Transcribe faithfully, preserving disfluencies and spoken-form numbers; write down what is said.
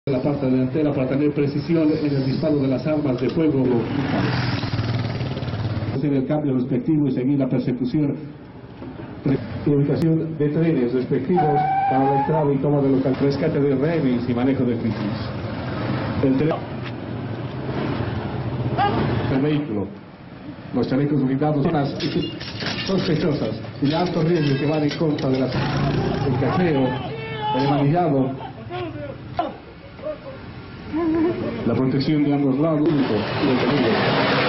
de la parte delantera para tener precisión en el disparo de las armas de fuego. Hacer el cambio respectivo y seguir la persecución y ubicación de trenes respectivos para la entrada y toma de local, rescate de rehenes y manejo de crisis. El tren, el vehículo, los chalecos blindados, zonas sospechosas y de alto riesgo que van en contra de las, el cacheo, el manillado, la protección de ambos lados y el peligro.